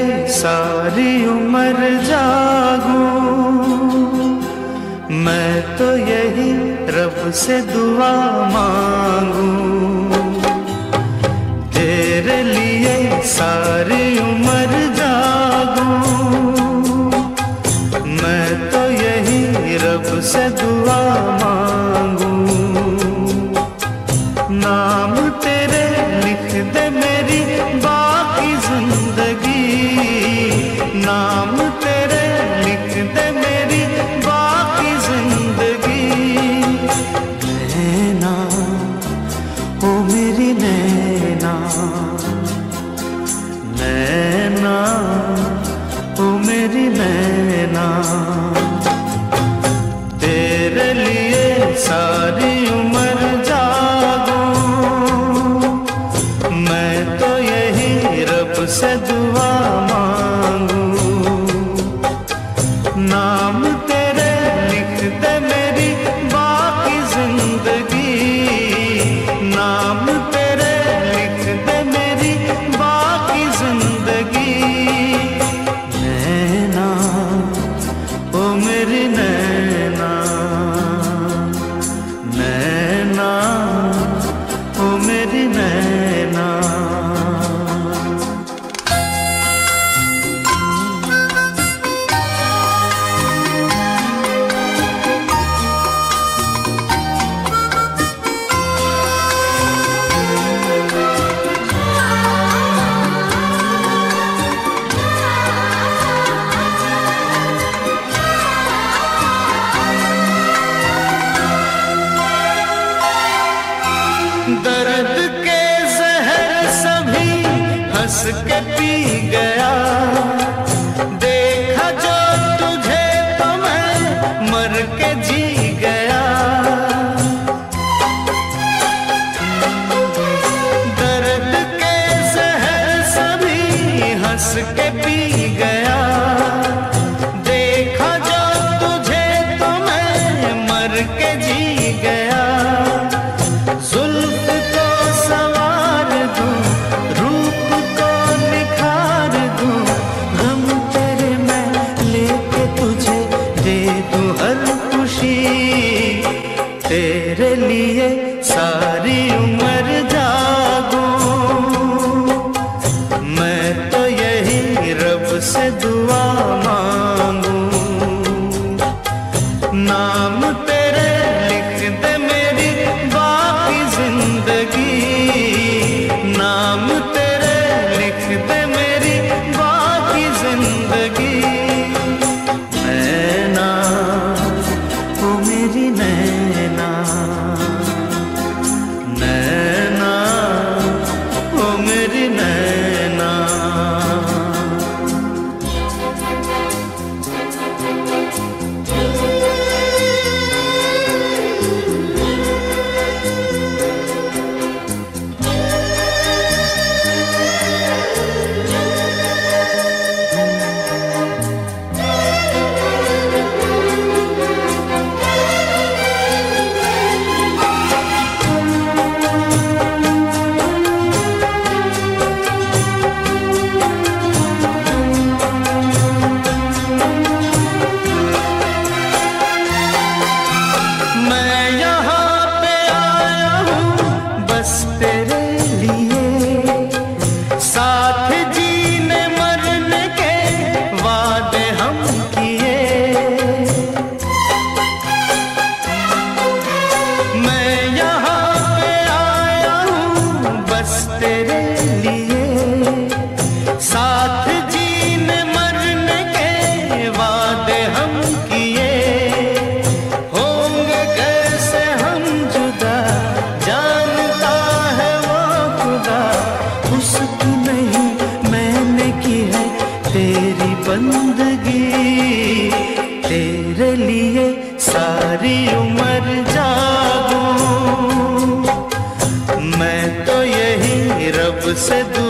सारी उम्र जागूं, मैं तो यही रब से दुआ मांगूं। तेरे लिए सारी उम्र जागूं, मैं तो यही रब से दुआ मांगूं। नाम तेरे लिख दे मेरी बाकी जिंदगी, नाम तेरे लिख दे मेरी बाकी जिंदगी। नैना ओ मेरी नैना, नैना ओ मेरी नैना, तेरे लिए सारी उम्र जागूं, मैं तो यही रब से दुआ मांगूं। नाम तेरे लिख दे मेरी बाकी जिंदगी, नाम तेरे लिख दे मेरी बाकी जिंदगी। नैना ओ मेरी नैना, नैना ओ मेरी नैना। दर्द के जहर सभी हंस के पी गया, देखा जो तुझे तो मैं मर के जी गया। दर्द के जहर सभी हंस के पी गया, देखा जो तुझे तो मैं मर के जी गया। जुल्फ को संवार दूं, रूप को निखार दूं, गम तेरे मैं लेके तुझे दे दूं हर खुशी। तेरे लिए सारी उम्र जागूं, मैं तो यही रब से दुआ मांगूं। नाम तेरे लिख दे मेरी बाकी जिंदगी, नाम तेरे लिख दे मेरी बाकी जिंदगी। नैना ओ मेरी नैना, नैना ओ मेरी नैना। मैं यहाँ पे आया हूँ बस तेरे लिए, साथ जीने मरने के वादे हम किए। मैं यहाँ पे आया हूँ बस तेरे लिए, साथ जीने मरने के वादे हम किए। होंगे कैसे हम जुदा, जानता है वो खुदा, उसकी नहीं मैंने की है तेरी बंदगी। तेरे लिए सारी उम्र जागूं, मैं तो यही रब से